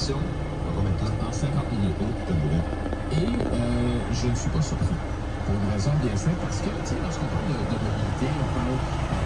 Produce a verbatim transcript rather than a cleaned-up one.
réaction En combien de temps? en cinquante minutes. Et euh, je ne suis pas surpris. Pour une raison bien simple, parce que, tu sais, lorsqu'on parle de, de mobilité, on parle